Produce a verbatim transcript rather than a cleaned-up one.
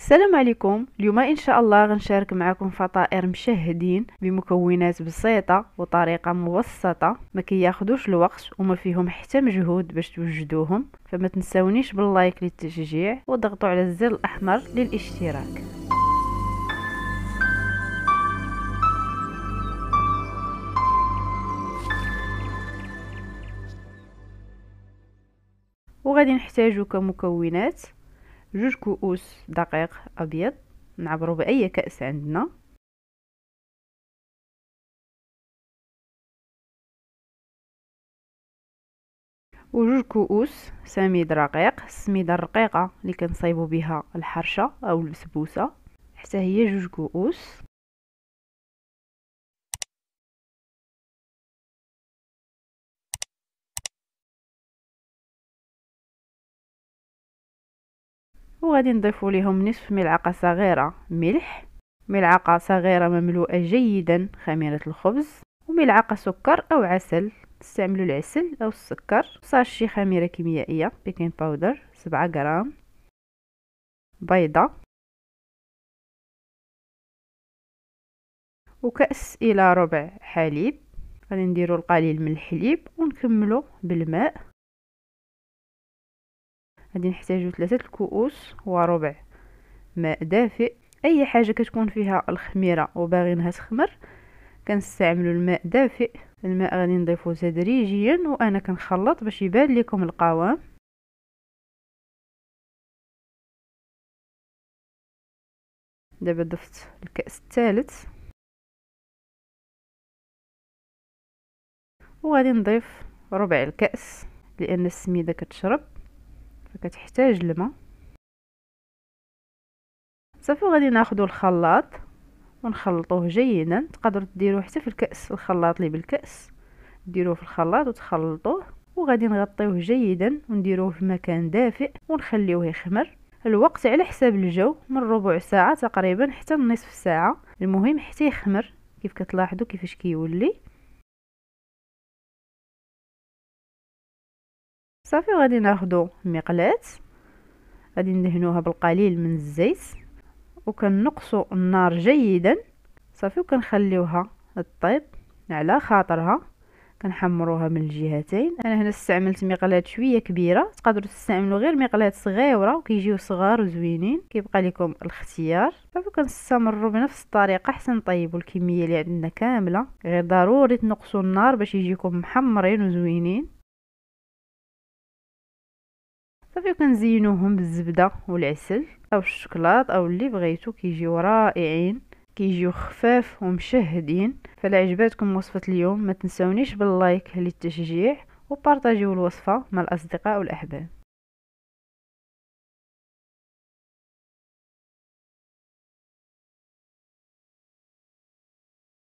السلام عليكم. اليوم ان شاء الله غنشارك معكم فطائر مشهدين بمكونات بسيطه وطريقه مبسطه، ما كياخذوش الوقت وما فيهم حتى مجهود باش توجدوهم. فما تنسونيش باللايك للتشجيع وضغطوا على الزر الاحمر للاشتراك. وغادي نحتاجو كمكونات جوج كؤوس دقيق ابيض نعبروا باي كأس عندنا، وجوج كؤوس سميد رقيق. السميده الرقيقه اللي كنصايبوا بها الحرشه او البسبوسه حتى هي جوج كؤوس. وغادي نضيفوا لهم نصف ملعقه صغيره ملح، ملعقه صغيره مملوءه جيدا خميره الخبز، وملعقه سكر او عسل، تستعملوا العسل او السكر، ساشي خميره كيميائيه بيكين باودر سبعة غرام، بيضه، وكأس الى ربع حليب. غادي نديروا القليل من الحليب ونكملوا بالماء. غادي نحتاجوا ثلاثه الكؤوس وربع ماء دافئ. اي حاجه كتكون فيها الخميره وباغينها تخمر كنستعملوا الماء دافئ. الماء غادي نضيفه تدريجيا وانا كنخلط باش يبان لكم القوام. دابا ضفت الكأس الثالث وغادي نضيف ربع الكأس لان السميده كتشرب فكتحتاج الماء. صافي غادي ناخذ الخلاط ونخلطوه جيدا. تقدروا ديروه حتى في الكأس، الخلاط اللي بالكأس ديروه في الخلاط وتخلطوه. وغادي نغطيوه جيدا ونديروه في مكان دافئ ونخليوه يخمر. الوقت على حساب الجو، من ربع ساعه تقريبا حتى نصف ساعه، المهم حتى يخمر. كيف كتلاحظوا كيفاش كيولي. صافي غادي ناخذوا مقلاة، غادي ندهنوها بالقليل من الزيت وكنقصوا النار جيدا. صافي وكنخليوها طيب على خاطرها، كنحمروها من الجهتين. انا هنا استعملت مقلاة شويه كبيره، تقدروا تستعملوا غير مقلاة صغيره وكيجيو صغار وزوينين، كيبقى لكم الاختيار. صافي كنستمروا بنفس الطريقه حتى نطيبوا الكميه اللي عندنا كامله. غير ضروري تنقصوا النار باش يجيكم محمرين وزوينين. صافي كنزينوهم بالزبده والعسل او الشوكولاط او اللي بغيتو، كيجيو رائعين، كيجيو خفاف ومشهدين. فلا عجباتكم وصفة اليوم ما تنسونيش باللايك للتشجيع وبارطاجيو الوصفة مع الأصدقاء والأحباب.